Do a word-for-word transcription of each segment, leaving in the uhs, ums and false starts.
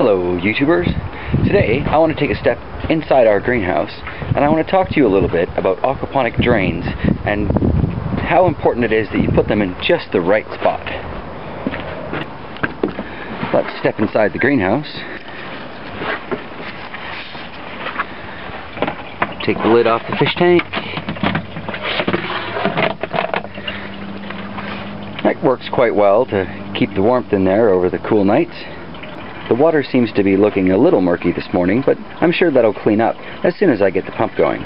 Hello YouTubers! Today I want to take a step inside our greenhouse and I want to talk to you a little bit about aquaponic drains and how important it is that you put them in just the right spot. Let's step inside the greenhouse. Take the lid off the fish tank. That works quite well to keep the warmth in there over the cool nights. The water seems to be looking a little murky this morning, but I'm sure that'll clean up as soon as I get the pump going.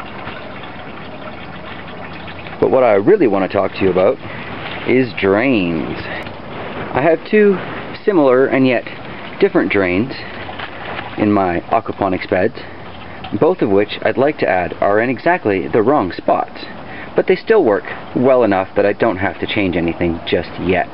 But what I really want to talk to you about is drains. I have two similar and yet different drains in my aquaponics beds, both of which I'd like to add are in exactly the wrong spots, but they still work well enough that I don't have to change anything just yet.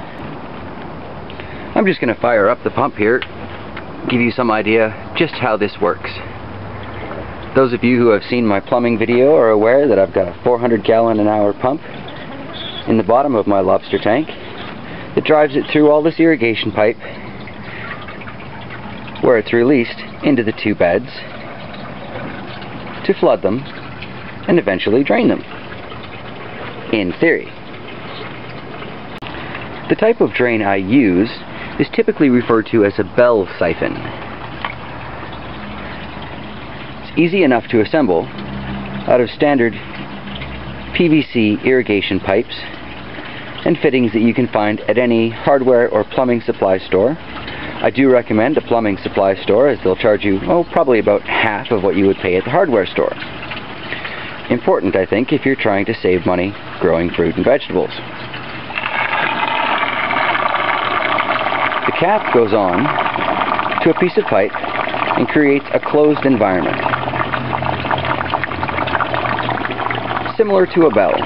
I'm just going to fire up the pump here, give you some idea just how this works. Those of you who have seen my plumbing video are aware that I've got a four hundred gallon an hour pump in the bottom of my lobster tank that drives it through all this irrigation pipe where it's released into the two beds to flood them and eventually drain them, in theory. The type of drain I use is typically referred to as a bell siphon. It's easy enough to assemble out of standard P V C irrigation pipes and fittings that you can find at any hardware or plumbing supply store. I do recommend a plumbing supply store, as they'll charge you, oh, probably about half of what you would pay at the hardware store. Important, I think, if you're trying to save money growing fruit and vegetables. The cap goes on to a piece of pipe and creates a closed environment, similar to a bell.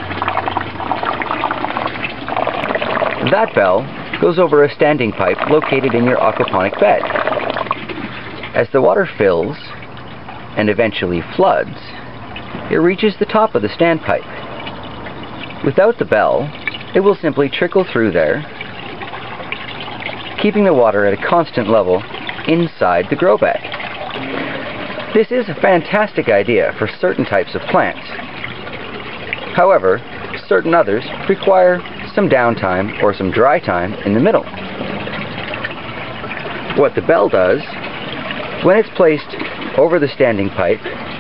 That bell goes over a standing pipe located in your aquaponic bed. As the water fills and eventually floods, it reaches the top of the standpipe. Without the bell, it will simply trickle through there, keeping the water at a constant level inside the grow bag. This is a fantastic idea for certain types of plants. However, certain others require some downtime or some dry time in the middle. What the bell does, when it's placed over the standing pipe,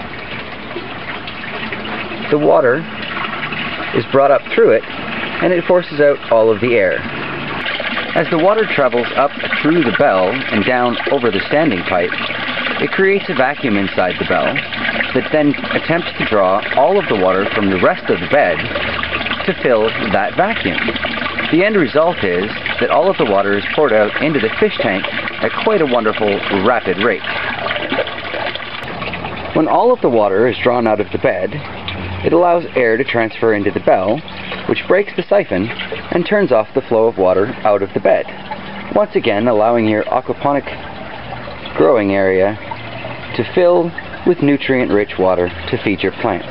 the water is brought up through it and it forces out all of the air. As the water travels up through the bell and down over the standing pipe, it creates a vacuum inside the bell that then attempts to draw all of the water from the rest of the bed to fill that vacuum. The end result is that all of the water is poured out into the fish tank at quite a wonderful, rapid rate. When all of the water is drawn out of the bed, it allows air to transfer into the bell, which breaks the siphon and turns off the flow of water out of the bed, once again allowing your aquaponic growing area to fill with nutrient-rich water to feed your plants.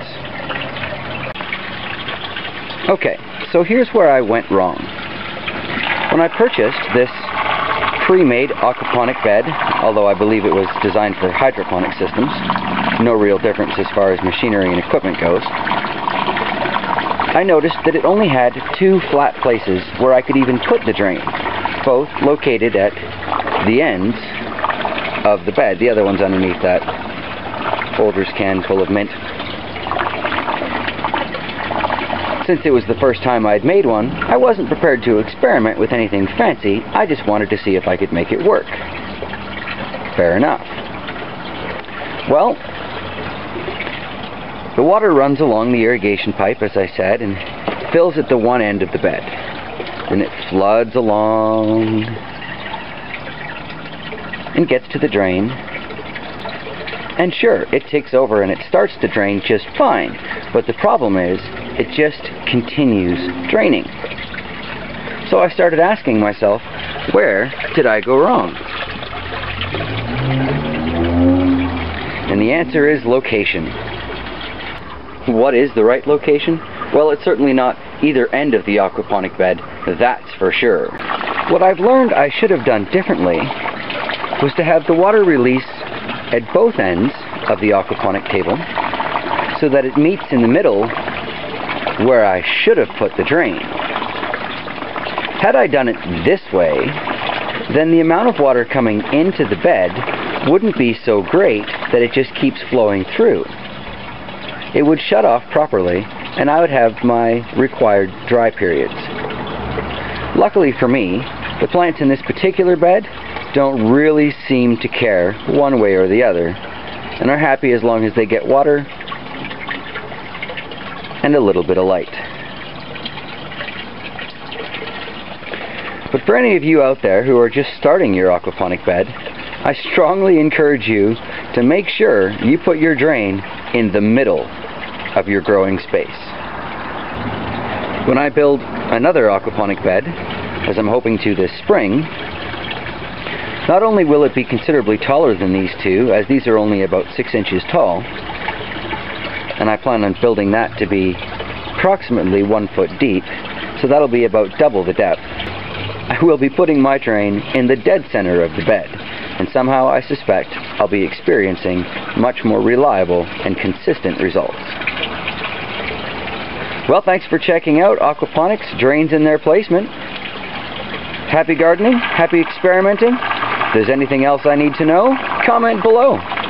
Okay, so here's where I went wrong. When I purchased this pre-made aquaponic bed, although I believe it was designed for hydroponic systems, no real difference as far as machinery and equipment goes, I noticed that it only had two flat places where I could even put the drain, both located at the ends of the bed. The other one's underneath that Folgers can full of mint. Since it was the first time I'd made one, I wasn't prepared to experiment with anything fancy. I just wanted to see if I could make it work. Fair enough. Well, the water runs along the irrigation pipe, as I said, and fills at the one end of the bed. Then it floods along and gets to the drain. And sure, it takes over and it starts to drain just fine, but the problem is, it just continues draining. So I started asking myself, where did I go wrong? And the answer is location. What is the right location? Well, it's certainly not either end of the aquaponic bed, that's for sure. What I've learned I should have done differently was to have the water release at both ends of the aquaponic table so that it meets in the middle where I should have put the drain. Had I done it this way, then the amount of water coming into the bed wouldn't be so great that it just keeps flowing through. It would shut off properly, and I would have my required dry periods. Luckily for me, the plants in this particular bed don't really seem to care one way or the other, and are happy as long as they get water and a little bit of light. But for any of you out there who are just starting your aquaponic bed, I strongly encourage you to make sure you put your drain in the middle of your growing space. When I build another aquaponic bed, as I'm hoping to this spring, not only will it be considerably taller than these two, as these are only about six inches tall, and I plan on building that to be approximately one foot deep, so that'll be about double the depth. I will be putting my drain in the dead center of the bed, and somehow I suspect I'll be experiencing much more reliable and consistent results. Well, thanks for checking out Aquaponics, drains in their placement. Happy gardening, happy experimenting. If there's anything else I need to know, comment below.